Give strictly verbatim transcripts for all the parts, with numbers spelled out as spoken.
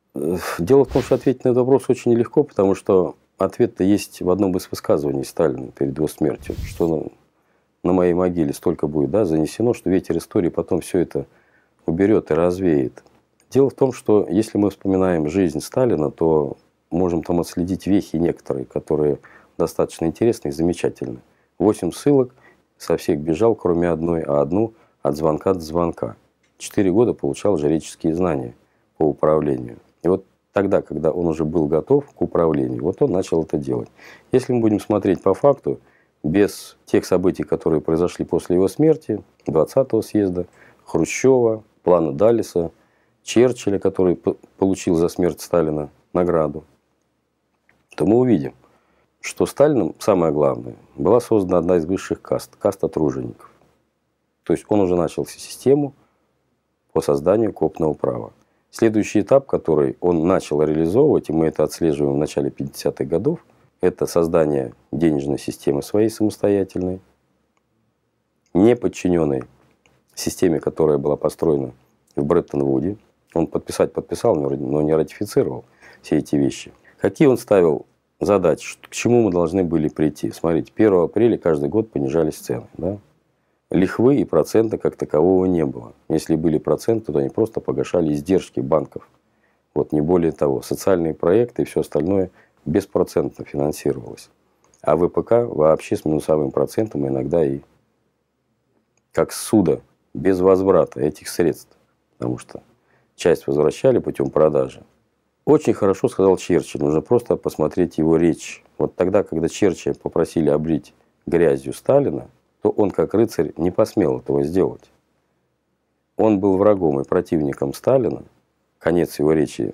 Дело в том, что ответить на этот вопрос очень нелегко, потому что ответ-то есть в одном из высказываний Сталина перед его смертью, что на, на моей могиле столько будет, да, занесено, что ветер истории потом все это уберет и развеет. Дело в том, что если мы вспоминаем жизнь Сталина, то можем там отследить вехи некоторые, которые достаточно интересны и замечательны. Восемь ссылок, со всех бежал, кроме одной, а одну от звонка до звонка. Четыре года получал жреческие знания по управлению. И вот тогда, когда он уже был готов к управлению, вот он начал это делать. Если мы будем смотреть по факту, без тех событий, которые произошли после его смерти, двадцатого съезда, Хрущева, плана Даллеса, Черчилля, который получил за смерть Сталина награду, то мы увидим, что Сталином, самое главное, была создана одна из высших каст, каста тружеников. То есть он уже начал систему по созданию копного права. Следующий этап, который он начал реализовывать, и мы это отслеживаем в начале пятидесятых годов, это создание денежной системы своей самостоятельной, не подчиненной системе, которая была построена в Бреттон-Вуде. Он подписать подписал, но не ратифицировал все эти вещи. Какие он ставил задачи, к чему мы должны были прийти? Смотрите, первого апреля каждый год понижались цены. Да? Лихвы и процента как такового не было. Если были проценты, то они просто погашали издержки банков. Вот не более того. Социальные проекты и все остальное беспроцентно финансировалось. А ВПК вообще с минусовым процентом, иногда и как ссуда, без возврата этих средств. Потому что часть возвращали путем продажи. Очень хорошо сказал Черчилль. Нужно просто посмотреть его речь. Вот тогда, когда Черчилля попросили облить грязью Сталина, то он, как рыцарь, не посмел этого сделать. Он был врагом и противником Сталина. Конец его речи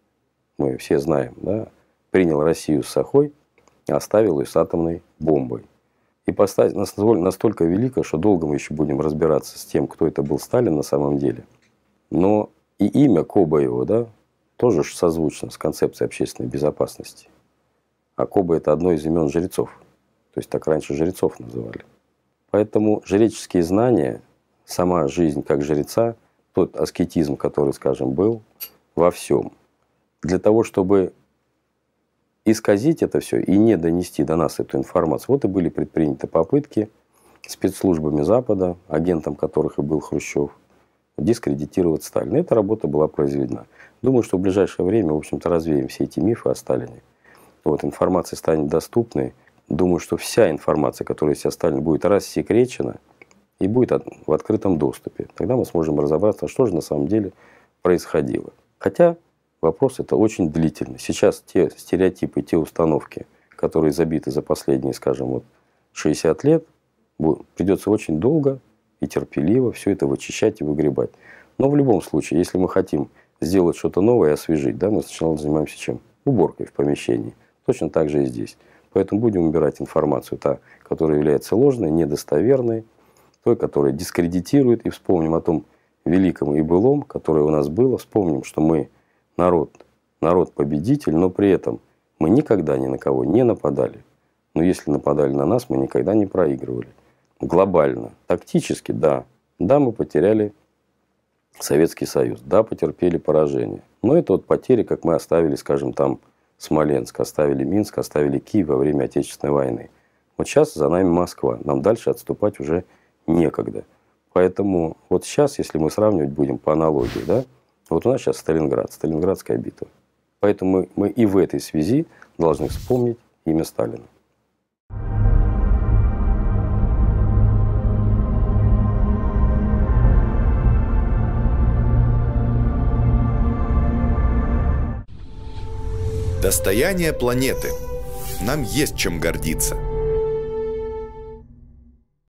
мы все знаем. Да? Принял Россию с сахой, оставил ее с атомной бомбой. И поставить настолько велико, что долго мы еще будем разбираться с тем, кто это был Сталин на самом деле. Но и имя Коба его, да, тоже созвучно с концепцией общественной безопасности. А Коба – это одно из имен жрецов. То есть так раньше жрецов называли. Поэтому жреческие знания, сама жизнь как жреца, тот аскетизм, который, скажем, был во всем, для того, чтобы исказить это все и не донести до нас эту информацию, вот и были предприняты попытки спецслужбами Запада, агентом которых и был Хрущев, дискредитировать Сталина. Эта работа была произведена. Думаю, что в ближайшее время, в общем-то, развеем все эти мифы о Сталине. Вот, информация станет доступной. Думаю, что вся информация, которая есть о Сталине, будет рассекречена и будет в открытом доступе. Тогда мы сможем разобраться, что же на самом деле происходило. Хотя вопрос это очень длительный. Сейчас те стереотипы, те установки, которые забиты за последние, скажем, вот шестьдесят лет, придется очень долго и терпеливо все это вычищать и выгребать. Но в любом случае, если мы хотим сделать что-то новое и освежить, да, мы сначала занимаемся чем? Уборкой в помещении. Точно так же и здесь. Поэтому будем убирать информацию, та, которая является ложной, недостоверной, той, которая дискредитирует, и вспомним о том великом и былом, которое у нас было. Вспомним, что мы народ, народ-победитель, но при этом мы никогда ни на кого не нападали. Но если нападали на нас, мы никогда не проигрывали. Глобально, тактически, да. Да, мы потеряли Советский Союз, да, потерпели поражение. Но это вот потери, как мы оставили, скажем, там, Смоленск, оставили Минск, оставили Киев во время Отечественной войны. Вот сейчас за нами Москва. Нам дальше отступать уже некогда. Поэтому вот сейчас, если мы сравнивать будем по аналогии, да, вот у нас сейчас Сталинград, Сталинградская битва. Поэтому мы, мы и в этой связи должны вспомнить имя Сталина. Достояние планеты. Нам есть чем гордиться.